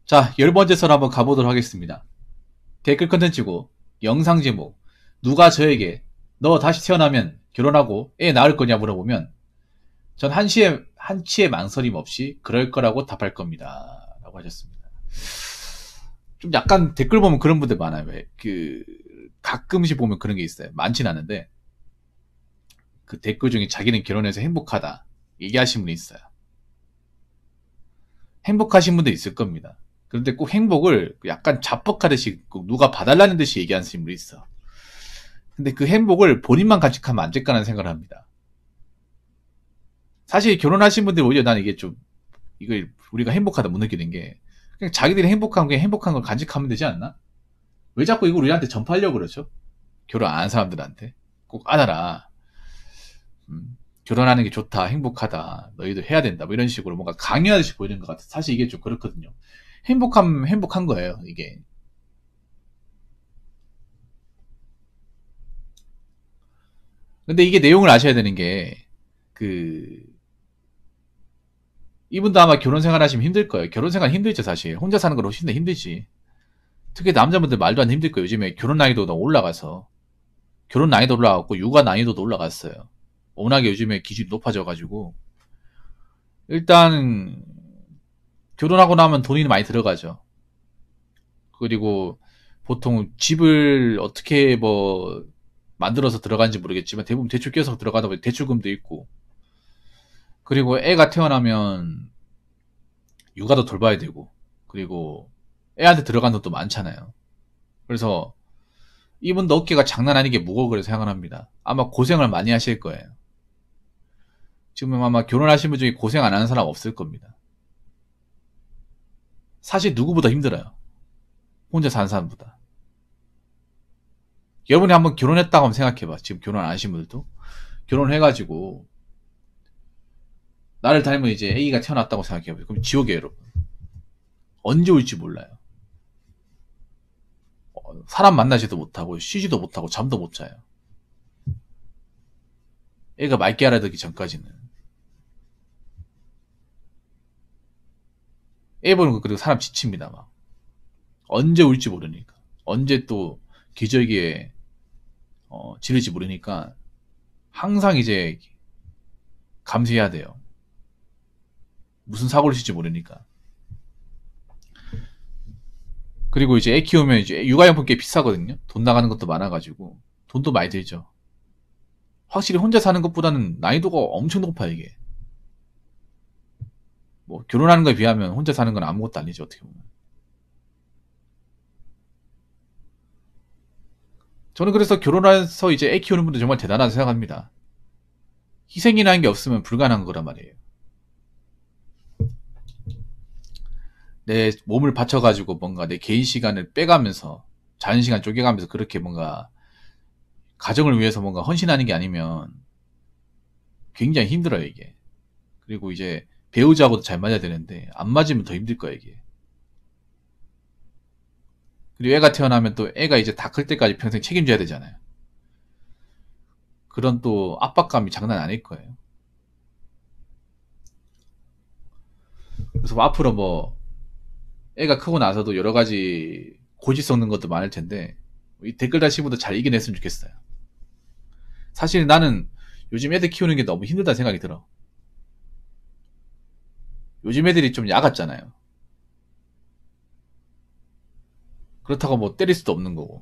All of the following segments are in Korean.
자, 10번째 설 한번 가보도록 하겠습니다. 댓글 컨텐츠고, 영상 제목, 누가 저에게 너 다시 태어나면 결혼하고 애 낳을 거냐 물어보면 전 한치의 망설임 없이 그럴 거라고 답할 겁니다. 라고 하셨습니다. 좀 약간 댓글 보면 그런 분들 많아요. 왜? 가끔씩 보면 그런 게 있어요. 많진 않은데, 그 댓글 중에 자기는 결혼해서 행복하다. 얘기하신 분이 있어요. 행복하신 분도 있을 겁니다. 그런데 꼭 행복을 약간 자뻑하듯이 누가 봐달라는 듯이 얘기하는 분이 있어. 근데 그 행복을 본인만 간직하면 안 될까라는 생각을 합니다. 사실 결혼하신 분들 오히려 난 이게 좀 이걸 우리가 행복하다 못 느끼는 게 그냥 자기들이 행복한 게 행복한 걸 간직하면 되지 않나? 왜 자꾸 이걸 우리한테 전파하려고 그러죠? 결혼 안 한 사람들한테 꼭 알아라. 결혼하는 게 좋다, 행복하다, 너희도 해야 된다, 뭐 이런 식으로 뭔가 강요하듯이 보이는 것 같아. 사실 이게 좀 그렇거든요. 행복한 거예요, 이게. 근데 이게 내용을 아셔야 되는 게, 이분도 아마 결혼 생활 하시면 힘들 거예요. 결혼 생활 힘들죠, 사실. 혼자 사는 건 훨씬 더 힘들지. 특히 남자분들 말도 안 힘들 거예요. 요즘에 결혼 난이도가 올라가서. 결혼 난이도 올라갔고, 육아 난이도도 올라갔어요. 워낙에 요즘에 기준이 높아져가지고. 일단, 결혼하고 나면 돈이 많이 들어가죠. 그리고 보통 집을 어떻게 뭐 만들어서 들어간지 모르겠지만 대부분 대출 껴서 들어가다 보니 대출금도 있고, 그리고 애가 태어나면 육아도 돌봐야 되고, 그리고 애한테 들어간 돈도 많잖아요. 그래서 이분도 어깨가 장난 아니게 무거워 그래서 생각합니다. 아마 고생을 많이 하실 거예요. 지금 아마 결혼하신 분 중에 고생 안 하는 사람 없을 겁니다. 사실 누구보다 힘들어요. 혼자 사는 사람보다. 여러분이 한번 결혼했다고 한번 생각해봐. 지금 결혼 안 하신 분들도. 결혼해가지고 나를 닮은 이제 A가 태어났다고 생각해봐요. 그럼 지옥이에요, 여러분. 언제 올지 몰라요. 사람 만나지도 못하고 쉬지도 못하고 잠도 못 자요. 애가 맑게 알아듣기 전까지는. 애 보는 거 그리고 사람 지칩니다. 막 언제 올지 모르니까, 언제 또 기저귀에 지를지 모르니까 항상 이제 감시해야 돼요. 무슨 사고를 칠지 모르니까. 그리고 이제 애 키우면 이제 육아용품 꽤 비싸거든요. 돈 나가는 것도 많아가지고 돈도 많이 들죠. 확실히 혼자 사는 것보다는 난이도가 엄청 높아요, 이게. 뭐 결혼하는 거에 비하면 혼자 사는 건 아무것도 아니죠, 어떻게 보면. 저는 그래서 결혼해서 이제 애 키우는 분들 정말 대단하다고 생각합니다. 희생이라는 게 없으면 불가능한 거란 말이에요. 내 몸을 바쳐가지고 뭔가 내 개인 시간을 빼가면서, 자연 시간 쪼개가면서 그렇게 뭔가 가정을 위해서 뭔가 헌신하는 게 아니면 굉장히 힘들어요, 이게. 그리고 이제 배우자하고도 잘 맞아야 되는데 안 맞으면 더 힘들 거야, 이게. 그리고 애가 태어나면 또 애가 이제 다 클 때까지 평생 책임져야 되잖아요. 그런 또 압박감이 장난 아닐 거예요. 그래서 뭐 앞으로 뭐 애가 크고 나서도 여러 가지 고집 섞는 것도 많을 텐데 이 댓글 다신 분도 잘 이겨냈으면 좋겠어요. 사실 나는 요즘 애들 키우는 게 너무 힘들다는 생각이 들어. 요즘 애들이 좀 야같잖아요. 그렇다고 뭐 때릴 수도 없는 거고.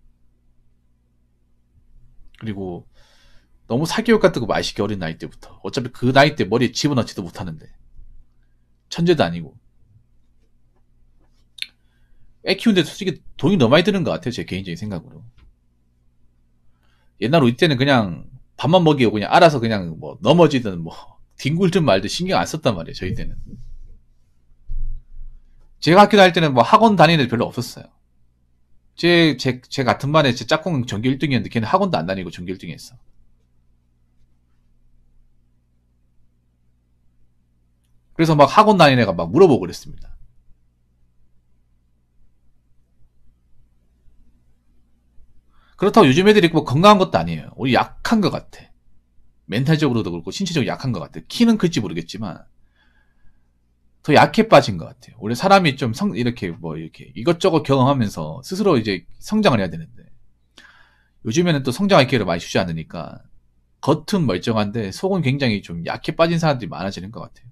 그리고 너무 사교육 같은 거 많이 시켜, 어린 나이 때부터. 어차피 그 나이 때 머리에 집어넣지도 못하는데. 천재도 아니고. 애 키우는데 솔직히 돈이 너무 많이 드는 것 같아요, 제 개인적인 생각으로. 옛날 우리 때는 그냥 밥만 먹이고 그냥 알아서 그냥 뭐 넘어지든 뭐 뒹굴든 말든 신경 안 썼단 말이에요, 저희 때는. 제가 학교 다닐 때는 뭐 학원 다니는 애들 별로 없었어요. 제 같은 반에 제 짝꿍 전교 1등이었는데 걔는 학원도 안 다니고 전교 1등 했어. 그래서 막 학원 다니는 애가 막 물어보고 그랬습니다. 그렇다고 요즘 애들이 뭐 건강한 것도 아니에요. 우리 약한 것 같아. 멘탈적으로도 그렇고 신체적으로 약한 것 같아. 키는 클지 모르겠지만 더 약해 빠진 것 같아요. 원래 사람이 좀 이렇게 이렇게 이것저것 경험하면서 스스로 이제 성장을 해야 되는데, 요즘에는 또 성장할 기회를 많이 주지 않으니까, 겉은 멀쩡한데, 속은 굉장히 좀 약해 빠진 사람들이 많아지는 것 같아요.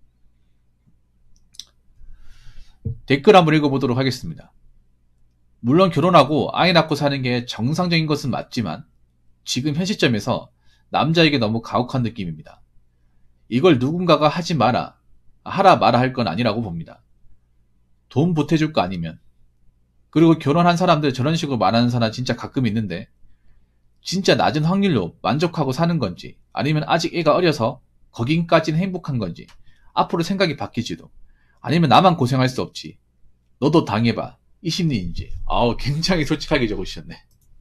댓글 한번 읽어보도록 하겠습니다. 물론 결혼하고 아이 낳고 사는 게 정상적인 것은 맞지만, 지금 현 시점에서 남자에게 너무 가혹한 느낌입니다. 이걸 누군가가 하라 마라 할 건 아니라고 봅니다. 돈 보태줄 거 아니면. 그리고 결혼한 사람들 저런 식으로 말하는 사람 진짜 가끔 있는데, 진짜 낮은 확률로 만족하고 사는 건지, 아니면 아직 애가 어려서 거긴까지는 행복한 건지, 앞으로 생각이 바뀌지도, 아니면 나만 고생할 수 없지, 너도 당해봐, 이 심리인지. 아우, 굉장히 솔직하게 적으셨네.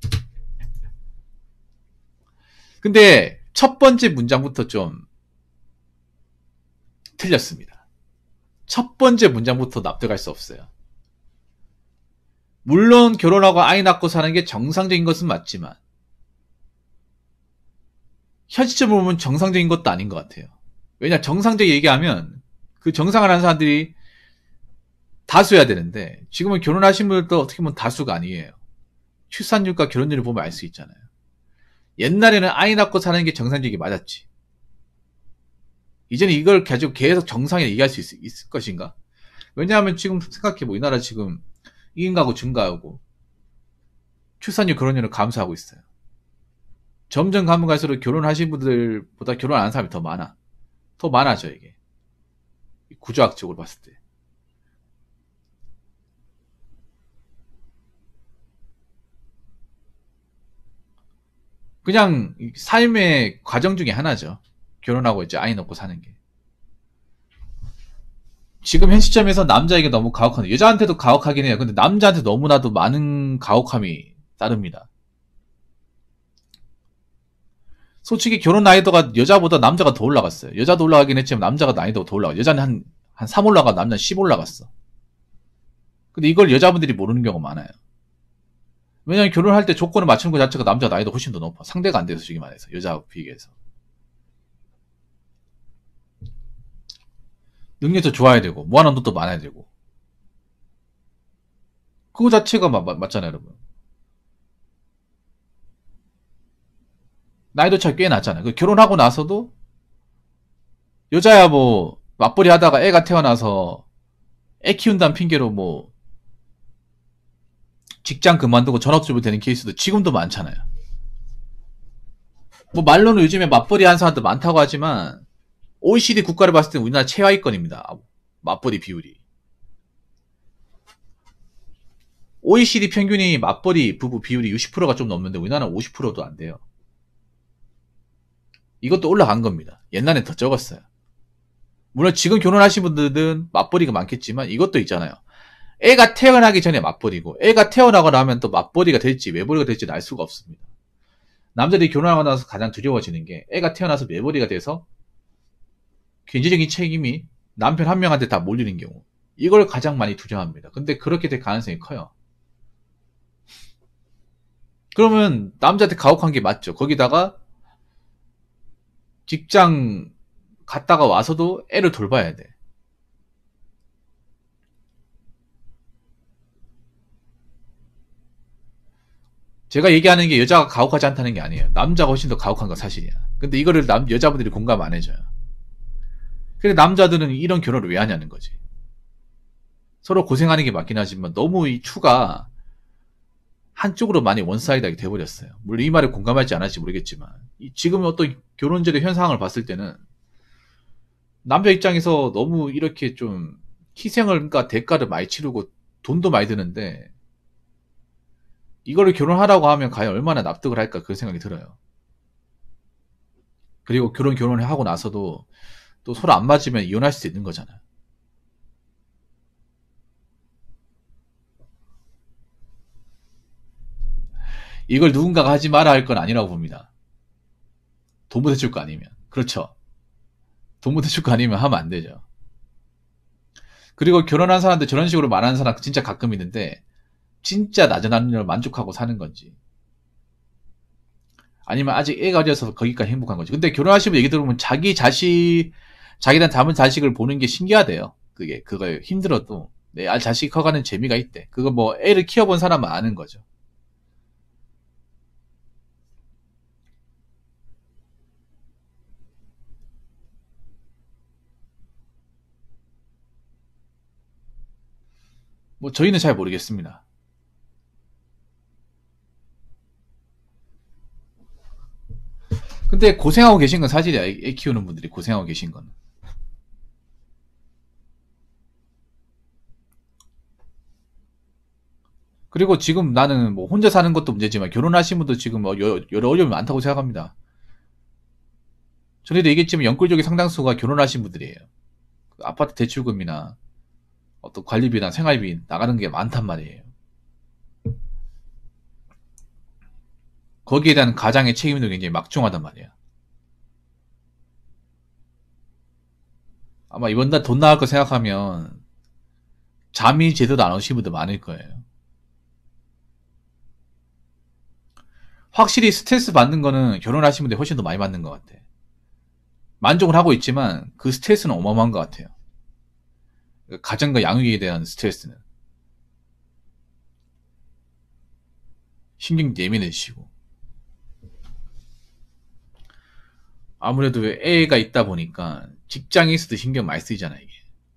근데 첫 번째 문장부터 좀 틀렸습니다. 첫 번째 문장부터 납득할 수 없어요. 물론 결혼하고 아이 낳고 사는 게 정상적인 것은 맞지만, 현 시점으로 보면 정상적인 것도 아닌 것 같아요. 왜냐, 정상적인 얘기하면 그 정상을 하는 사람들이 다수여야 되는데, 지금은 결혼하신 분들도 어떻게 보면 다수가 아니에요. 출산율과 결혼율을 보면 알 수 있잖아요. 옛날에는 아이 낳고 사는 게 정상적이 맞았지. 이제는 이걸 가지고 계속 정상에 얘기할 수 있을 것인가? 왜냐하면 지금 생각해보, 우리나라 지금 1인 가구 증가하고 출산율, 결혼율은 감소하고 있어요. 점점 가면 갈수록 결혼하신 분들보다 결혼 안 하는 사람이 더 많아. 더 많아져, 이게. 구조학적으로 봤을 때. 그냥 삶의 과정 중에 하나죠. 결혼하고 이제 아이 낳고 사는 게. 지금 현 시점에서 남자에게 너무 가혹한, 여자한테도 가혹하긴 해요. 근데 남자한테 너무나도 많은 가혹함이 따릅니다. 솔직히 결혼 나이도가 여자보다 남자가 더 올라갔어요. 여자도 올라가긴 했지만 남자가 나이도가 더 올라가. 여자는 한 3 올라가, 남자는 10 올라갔어. 근데 이걸 여자분들이 모르는 경우가 많아요. 왜냐면 결혼할 때 조건을 맞추는 것 자체가 남자 나이도 훨씬 더 높아. 상대가 안 돼서, 지금 말해서. 여자하고 비교해서. 능력도 좋아야 되고, 모아놓은 돈도 많아야 되고. 그거 자체가 맞잖아요, 여러분. 나이도 차이 꽤 났잖아요. 결혼하고 나서도, 여자야 뭐, 맞벌이 하다가 애가 태어나서, 애 키운다는 핑계로 뭐, 직장 그만두고 전업주부 되는 케이스도 지금도 많잖아요. 뭐, 말로는 요즘에 맞벌이 하는 사람도 많다고 하지만, OECD 국가를 봤을 때 우리나라 최하위권입니다. 맞벌이 비율이. OECD 평균이 맞벌이 부부 비율이 60%가 좀 넘는데 우리나라는 50%도 안 돼요. 이것도 올라간 겁니다. 옛날엔 더 적었어요. 물론 지금 결혼하신 분들은 맞벌이가 많겠지만 이것도 있잖아요. 애가 태어나기 전에 맞벌이고, 애가 태어나고 나면 또 맞벌이가 될지 외벌이가 될지 알 수가 없습니다. 남자들이 결혼하고 나서 가장 두려워지는 게, 애가 태어나서 외벌이가 돼서 경제적인 책임이 남편 한 명한테 다 몰리는 경우, 이걸 가장 많이 두려워합니다. 근데 그렇게 될 가능성이 커요. 그러면 남자한테 가혹한 게 맞죠. 거기다가 직장 갔다가 와서도 애를 돌봐야 돼. 제가 얘기하는 게 여자가 가혹하지 않다는 게 아니에요. 남자가 훨씬 더 가혹한 건 사실이야. 근데 이거를 여자분들이 공감 안 해줘요. 근데 남자들은 이런 결혼을 왜 하냐는 거지. 서로 고생하는 게 맞긴 하지만 너무 이 추가 한쪽으로 많이 원사이드하게 돼버렸어요. 물론 이 말에 공감할지 안 할지 모르겠지만, 지금 어떤 결혼제의 현상을 봤을 때는 남자 입장에서 너무 이렇게 좀 희생을, 그러니까 대가를 많이 치르고 돈도 많이 드는데, 이거를 결혼하라고 하면 과연 얼마나 납득을 할까, 그 생각이 들어요. 그리고 결혼을 하고 나서도 또 서로 안 맞으면 이혼할 수도 있는 거잖아요. 이걸 누군가가 하지 마라 할 건 아니라고 봅니다. 돈 보태줄 거 아니면. 그렇죠. 돈 보태줄 거 아니면 하면 안 되죠. 그리고 결혼한 사람들 저런 식으로 말하는 사람 진짜 가끔 있는데, 진짜 낮은 확률로 만족하고 사는 건지, 아니면 아직 애가 어려서 거기까지 행복한 건지. 근데 결혼하시면 얘기 들어보면 자기한테 담은 자식을 보는 게 신기하대요. 그걸 힘들어도 내 알 자식이 커가는 재미가 있대. 그거 뭐 애를 키워본 사람은 아는 거죠. 뭐 저희는 잘 모르겠습니다. 근데 고생하고 계신 건 사실이야. 애 키우는 분들이 고생하고 계신 건. 그리고 지금 나는 뭐 혼자 사는 것도 문제지만 결혼하신 분도 지금 뭐 여러 어려움이 많다고 생각합니다. 전에도 얘기했지만 연골족의 상당수가 결혼하신 분들이에요. 그 아파트 대출금이나 어떤 관리비나 생활비 나가는 게 많단 말이에요. 거기에 대한 가장의 책임도 굉장히 막중하단 말이야. 아마 이번 달 돈 나갈 거 생각하면 잠이 제대로 안 오신 분들 많을 거예요. 확실히 스트레스 받는 거는 결혼하신 분들이 훨씬 더 많이 받는 것 같아. 만족을 하고 있지만 그 스트레스는 어마어마한 것 같아요. 가정과 양육에 대한 스트레스는. 신경 예민해지시고. 아무래도 애가 있다 보니까 직장에 있어도 신경 많이 쓰이잖아, 이게.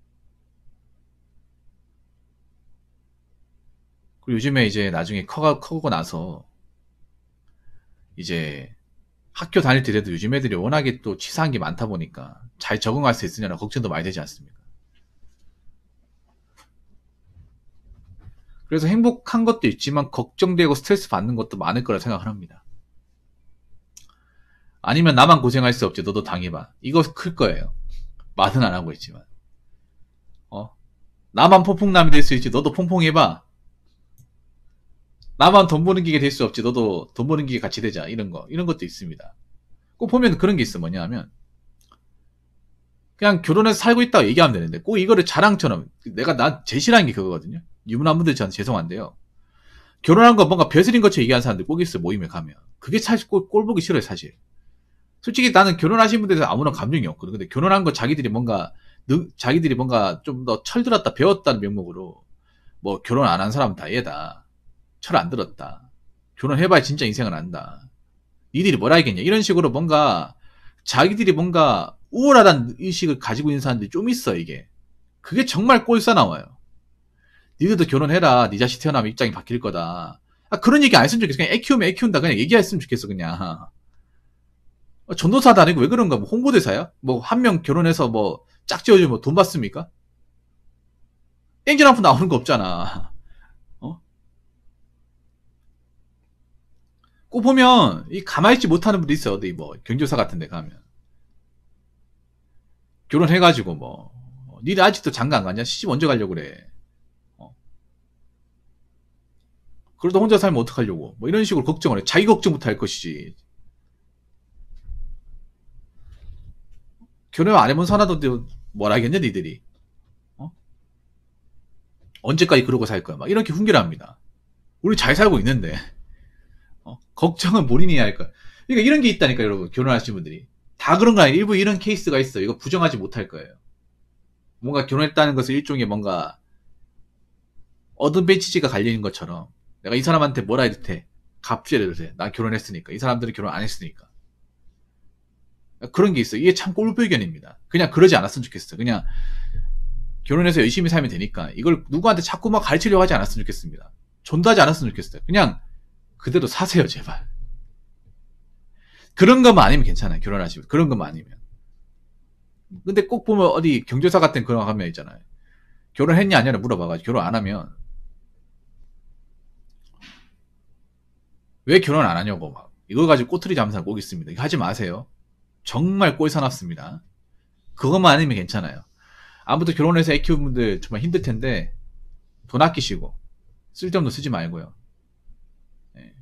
그리고 요즘에 이제 나중에 커고 나서 이제 학교 다닐 때도 요즘 애들이 워낙에 또 치사한 게 많다 보니까 잘 적응할 수 있으냐는 걱정도 많이 되지 않습니까? 그래서 행복한 것도 있지만 걱정되고 스트레스 받는 것도 많을 거라 생각을 합니다. 아니면 나만 고생할 수 없지, 너도 당해봐. 이거 클 거예요. 말은 안 하고 있지만. 나만 퐁퐁남이 될 수 있지, 너도 퐁퐁해봐. 나만 돈 버는 기계 될 수 없지, 너도 돈 버는 기계 같이 되자. 이런 것도 있습니다. 꼭 보면 그런 게 있어. 뭐냐 하면 그냥 결혼해서 살고 있다고 얘기하면 되는데 꼭 이거를 자랑처럼, 제일 싫어하는 게 그거거든요. 유부남분들 저한테 죄송한데요. 결혼한 거 뭔가 벼슬인 것처럼 얘기하는 사람들 꼭 있어요. 모임에 가면. 그게 사실 꼴 보기 싫어요, 사실. 솔직히 나는 결혼하신 분들에서 아무런 감정이 없거든. 근데 결혼한 거 자기들이 뭔가 좀 더 철들었다, 배웠다는 명목으로 뭐 결혼 안 한 사람 다 얘다. 철 안 들었다. 결혼해봐야 진짜 인생을 안다. 니들이 뭘 알겠냐. 이런 식으로 뭔가 자기들이 뭔가 우월하다는 의식을 가지고 있는 사람들이 좀 있어, 이게. 그게 정말 꼴싸 나와요. 니들도 결혼해라. 니 자식 태어나면 입장이 바뀔 거다. 그런 얘기 안 했으면 좋겠어. 그냥 애 키우면 애 키운다. 그냥 얘기했으면 좋겠어, 그냥. 전도사도 아니고 왜 그런가? 뭐 홍보대사야? 뭐 한 명 결혼해서 뭐 짝지어주면 뭐 돈 받습니까? 땡전 한 푼 나오는 거 없잖아. 꼭 보면 이 가만히 있지 못하는 분도 있어요. 어디 뭐 경조사 같은 데 가면. 결혼해가지고 뭐 니네 아직도 장가 안 갔냐? 시집 언제 가려고 그래? 그러다 혼자 살면 어떡하려고? 뭐 이런 식으로 걱정을 해. 자기 걱정부터 할 것이지. 결혼 안 해본 사람도 뭘 알겠냐, 니들이? 언제까지 그러고 살 거야? 막 이렇게 훈계합니다. 우리 잘 살고 있는데. 걱정은 본인이 해야 할 거야. 그러니까 이런 게 있다니까, 여러분. 결혼하신 분들이. 다 그런 거 아니에요. 일부 이런 케이스가 있어. 이거 부정하지 못할 거예요. 뭔가 결혼했다는 것을 일종의 뭔가 어드밴티지가 갈리는 것처럼 내가 이 사람한테 뭐라 해도 돼. 갑질해도 돼. 난 결혼했으니까. 이 사람들은 결혼 안 했으니까. 그런 게 있어. 이게 참 꼴불견입니다. 그냥 그러지 않았으면 좋겠어. 그냥 결혼해서 열심히 살면 되니까 이걸 누구한테 자꾸 막 가르치려고 하지 않았으면 좋겠습니다. 존도하지 않았으면 좋겠어요. 그냥 그대로 사세요, 제발. 그런 것만 아니면 괜찮아요. 결혼하시면. 그런 것만 아니면. 근데 꼭 보면 어디 경조사 같은 그런 화면 있잖아요. 결혼했냐 아니냐를 물어봐가지고 결혼 안 하면 왜 결혼 안 하냐고 막 이걸 가지고 꼬투리 잡는 사람 꼭 있습니다. 이거 하지 마세요. 정말 꼴사납습니다. 그것만 아니면 괜찮아요. 아무튼 결혼해서 애 키우는 분들 정말 힘들 텐데 돈 아끼시고 쓸데없는 거 쓰지 말고요. 네.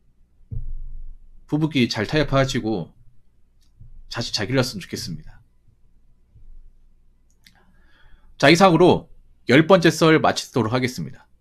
부부끼리 잘 타협하시고 자식 잘 길렀으면 좋겠습니다. 자, 이상으로 10번째 썰 마치도록 하겠습니다.